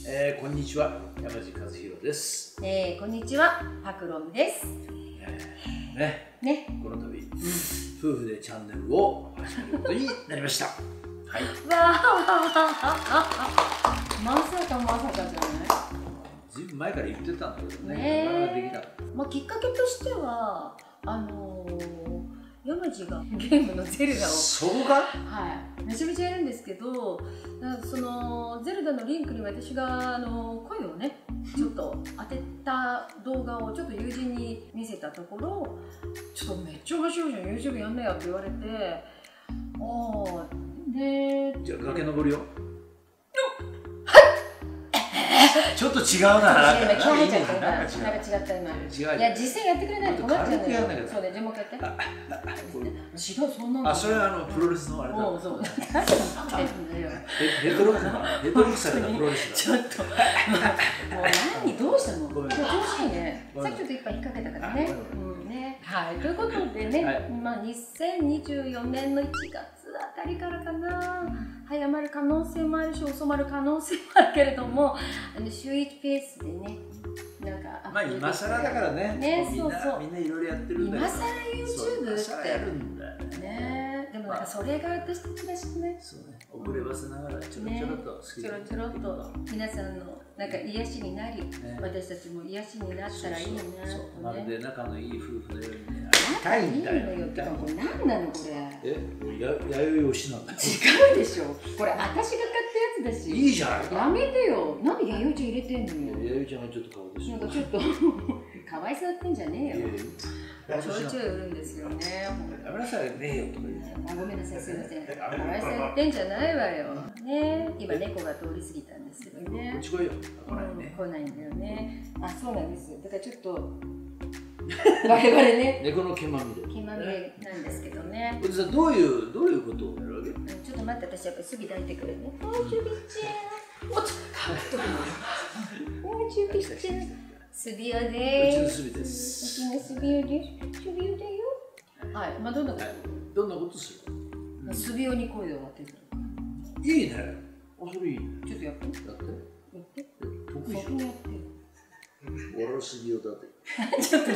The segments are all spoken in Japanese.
こんにちは、山地和弘です。 こんにちは、パクロンです。 この度、夫婦でチャンネルを始めることになりました。はい。 まさかまさかじゃない？ ずいぶん前から言ってたんだけどね、なかなかできなかった。 きっかけとしては、山地がゲームのゼルダをめちゃめちゃやるんですけど、そのゼルダのリンクに私が声をねちょっと当てた動画をちょっと友人に見せたところ、ちょっとめっちゃ面白いじゃん、 YouTube やんなよって言われて、 じゃあ崖登るよ。ちょっと違うな。 なんか違った今。いや、実際やってくれないと困っちゃうのよ。そうね、じゃあもう一回やって。違う、そんなの。 あ、それはプロレスのあれだ。 そう。 レトロックされたプロレスだ。 ちょっと。もう何、どうしたの？今日調子いいね。さっきちょっと一杯引っ掛けたからね。はい、ということでね、2024年の1月あたりからかな、早まる可能性もあるし、遅まる可能性もあるけれども、週1ペースでね、なんかまあ今更だからね、みんないろいろやってるんだけど、 今更 YouTube ってやるんだよね。 でもなんかそれが私たちらしくね、 そうね、遅ればせながらちょろちょろっとちょろちょろっと皆さんのなんか癒しになり、私たちも癒しになったらいいなとね。 まるで仲のいい夫婦のようにね、 仲いいのよってか、これ何なのこれ。 弥生推しなんだ。 違うでしょ、これ私が買ったやつだし。 いいじゃないか。 やめてよ、なんで弥生ちゃん入れてんのよ。 弥生ちゃんがちょっと顔でしょ。 なんかちょっとかわいそうやってんじゃねえよ。ちょいちょい売るんですよね。 やめなさいねえよとか言って。 ごめんなさい、すいません。かわいそうやってんじゃないわよ。ね、今猫が通り過ぎたんですけどね。 こっち来いよ。来ないね。 来ないんだよね。あ、そうなんです。だからちょっと我々ね。 猫の毛まみれ。 毛まみれなんですけどね。 これさ、どういうことをやるわけ？ ちょっと待って、私やっぱりすぐ抱いてくるね。おちゅびちゃん。おちゅびちゃん。スビオです。 うちのスビです。 うちのスビオです。スビオだよ。はい、まあどんなことする？ スビオに声を当てる。 いいね。あ、それいいね。 ちょっとやって。 やって。得意じゃん。 先にやってよ。 俺のスビオだって。 ちょっ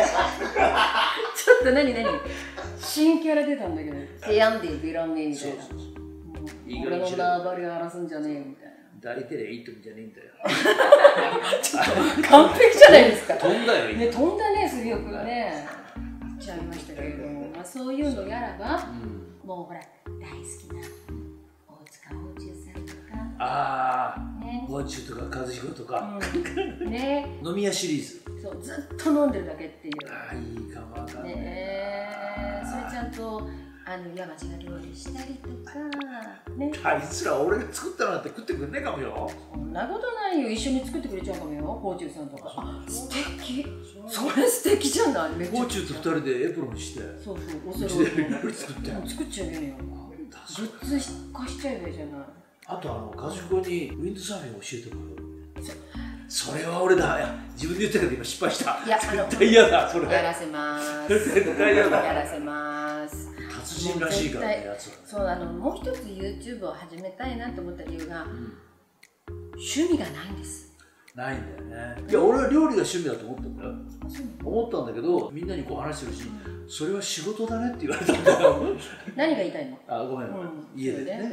と何新キャラ出たんだけど。手やんでビランねえみたいな。俺の縄張りを荒らすんじゃねえよみたいな。 抱いてりゃいいってんじゃねえんだよ。 ちょっと完璧じゃないですか。 飛んだよ。 ね、飛んだね、スビオくんがね。ちゃいましたけれども、そういうのやらば、もうほら、大好きな大塚芳忠さんとか。 芳忠とか和彦とか。 ね。 飲み屋シリーズ。 そう、ずっと飲んでるだけっていう。 いいかもわかんない。 それちゃんと。山地が料理したりとかね。 あいつら俺が作ったのって食ってくんねえかもよ。 そんなことないよ、一緒に作ってくれちゃうかもよ、芳忠さんとか。素敵。それ素敵じゃない。 芳忠と2人でエプロンして、 そうおそろ作って作っちゃうよ。グッズ化しちゃえばいいじゃない。 あと和彦にウィンドサーフィン教えてもらう。それは俺だ。自分で言ったけど今失敗した。絶対嫌だ、それ。 やらせます。 絶対嫌だ。 やらせます。 達人らしいからね、やつは。 そう、もう一つ YouTube を始めたいなと思った理由が、趣味がないんです。 ないんだよね。いや、俺は料理が趣味だと思ったんだよ。思ったんだけど、みんなにこう話してるし、それは仕事だねって言われたんだよ。 何が言いたいの？ あ、ごめん。家でね。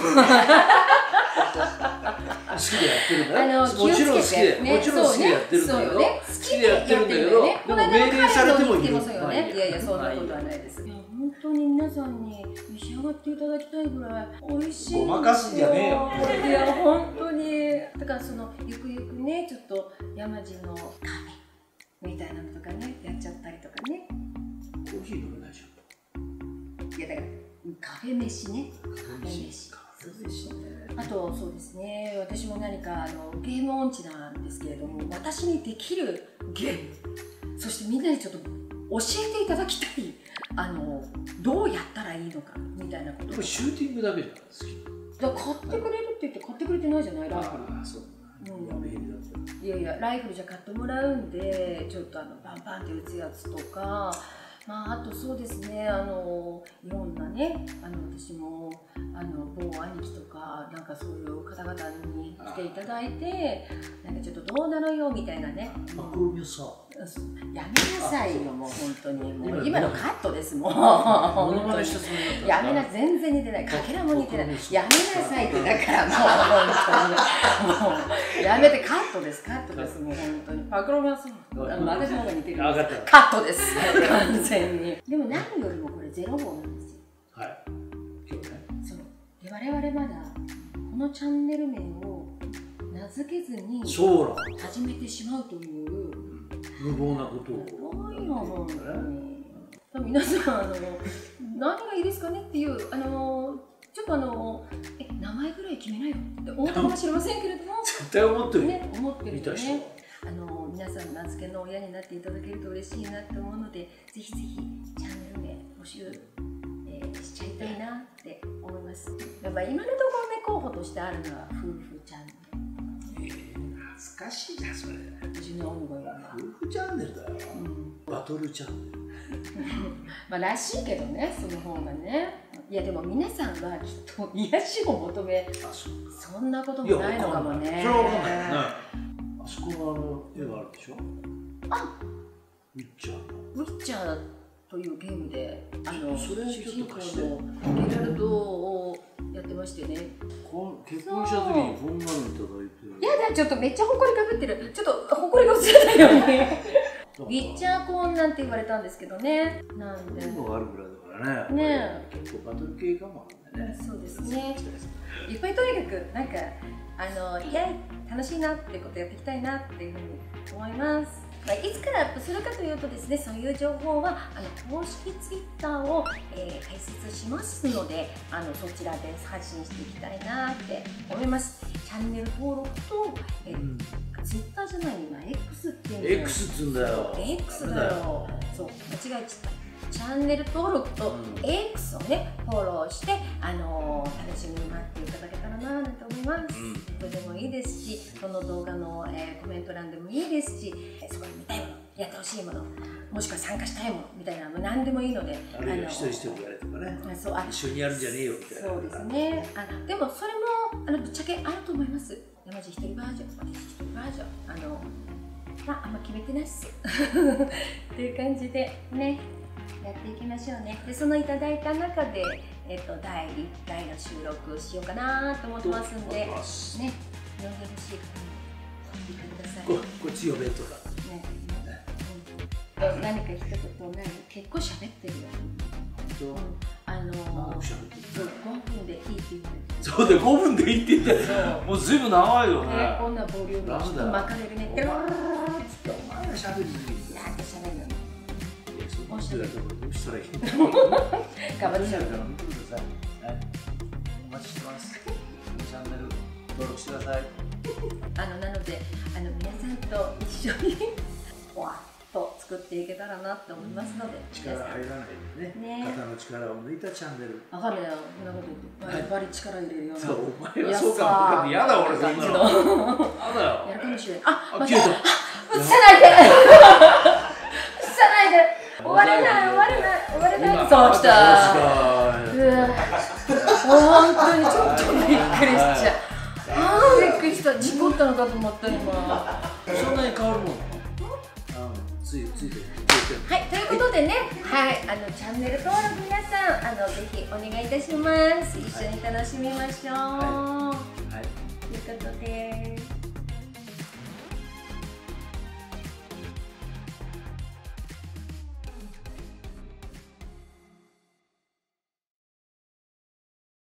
好きでやってるんだよ。もちろん好きで、もちろん好きでやってるんだけど、好きでやってるんだけど、でも命令されてもいる。 いやいや、そんなことはないです。本当に皆さんに召し上がっていただきたいぐらい美味しいんですよ。 ごまかすんじゃねえよ。 いや、本当に。だからゆくゆくね、ちょっと山地のカフェみたいなのとかね、やっちゃったりとかね。 コーヒー飲めないじゃん。いや、だからカフェ飯ね。カフェ飯。あとそうですね、私も何かゲーム音痴なんですけれども、私にできるゲーム、そしてみんなにちょっと教えていただきたい、どうやったらいいのかみたいなこと。 シューティングだけじゃないですか。 だから買ってくれるって言って買ってくれてないじゃない、ライフル。いやいや、ライフルじゃ買ってもらうんで、ちょっとバンバンって撃つやつとか、 まあ、あとそうですね、いろんなね、私も某兄貴とかなんかそういう方々に来ていただいて、なんかちょっとどうなのよみたいなね。 マクロミさ、 やめなさいよ、もう本当に。もう今のカットですもん。やめな、全然似てない。かけらも似てない。やめなさいって、だからもう本当に。もうやめて、カットです、カットです、もう本当に。マクロミさん、私の方が似てる。カットです、完全に。でも何よりもこれ0号なんですよ。 はい。今日ね。 そう。で、我々まだこのチャンネル名を名付けずに始めてしまうという。 無謀なことを。 すごいよ、本当に。皆さん、何がいいですかねっていう、ちょっと名前ぐらい決めなよって思ったかもしれませんけれども。 絶対思ってる。 ね、思ってるよね。皆さん名付けの親になっていただけると嬉しいなと思うので、ぜひぜひチャンネル名募集、しちゃいたいなって思います。やっぱ今のところね、候補としてあるのは夫婦チャンネル。 懐かしいじゃんそれ。 うちの夫婦チャンネルだよ。バトルチャンネル。 まあらしいけどね、その方がね。いやでも皆さんはきっと癒しを求め、そんなこともないのかもね。 それは分かんないね。あそこの絵があるでしょ。あ、ウィッチャー。 ウィッチャーというゲームで主人公のゲラルドをやってましてね。 結婚した時にこんなのいただいて。 いやだ、ちょっとめっちゃほこりかぶってる。ちょっとほこりが映らないように。ウィッチャーコーンなんて言われたんですけどね。なんで。 そういうのがあるぐらいだからね。 ねえ。 結構バトル系かもあるんだね。 そうですね。いっぱいとにかくなんかいや楽しいなってことやっていきたいなっていうふうに思います。いつからアップするかというとですね、そういう情報は公式ツイッターを、開設しますので、そちらで発信していきたいなって思います。チャンネル登録と、ツイッターじゃない今 X っていうんだよ。 X って言うんだよ。 X だよ。そう間違えちゃった。チャンネル登録と X をね、フォローして楽しみに待っていただけたらなと思います。ネットでもいいですし、この動画の、コメント欄でもいいですし、そこに見たいもの、やってほしいもの、もしくは参加したいものみたいなの何でもいいので、 一人一人やれとかね、一緒にやるんじゃねえよみたいな。 そうですね。でもそれもぶっちゃけあると思います。山地一人バージョン、私一人バージョン、あんま決めてないっすっていう感じでね。やっていきましょうね。で、そのいただいた中で、第1回の収録しようかなと思ってますんで、ね、呼んでほしい方に呼んでください。 こっち呼べとか。 ね。何か一言ない？結構喋ってるよ。5分でいいって言って。 そうだよ、5分でいいって言って。もうずいぶん長いよね。 こんなボリュームちょっと巻かれるね。 お前が喋りすぎる。 なんて喋るの？ どうしたらいいの？ 頑張ってしゃべるから見てください。はい。お待ちしてます。チャンネル登録してください。 なので皆さんと一緒にわっと作っていけたらなと思いますので。 力入らないでね。肩の力を抜いたチャンネル。 わかんないよ。そんなこと言って。やっぱり力入れるような。 そう、お前はそうかもわかんない。やだ俺そんなの。やだよ。 やるかもしれない。あ、 消えた。 映さないで。映さないで。終われない。そう来た。本当にちょっとびっくりしちゃう。びっくりした。事故ったのかと思った今。 そんなに変わるもん。ついてる。 はい、ということでね、はい、チャンネル登録皆さんぜひお願いいたします。一緒に楽しみましょう。はい。ということで。